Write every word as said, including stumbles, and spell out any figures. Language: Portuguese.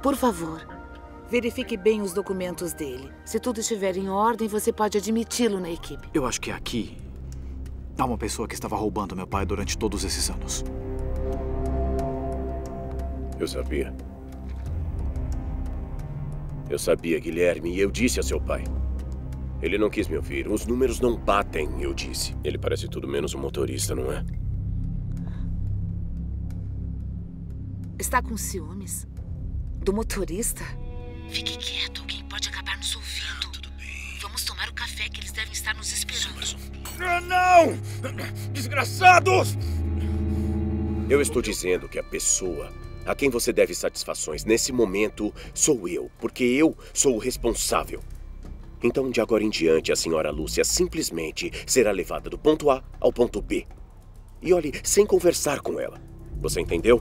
por favor, verifique bem os documentos dele. Se tudo estiver em ordem, você pode admiti-lo na equipe. Eu acho que aqui há uma pessoa que estava roubando meu pai durante todos esses anos. Eu sabia. Eu sabia, Guilherme, e eu disse a seu pai. Ele não quis me ouvir. Os números não batem, eu disse. Ele parece tudo menos um motorista, não é? Está com ciúmes? Do motorista? Fique quieto, alguém pode acabar nos ouvindo. Tudo bem. Vamos tomar o café que eles devem estar nos esperando. Ah, não! Desgraçados! Eu estou dizendo que a pessoa a quem você deve satisfações nesse momento sou eu, porque eu sou o responsável. Então, de agora em diante, a senhora Lúcia simplesmente será levada do ponto A ao ponto B. E olhe, sem conversar com ela. Você entendeu?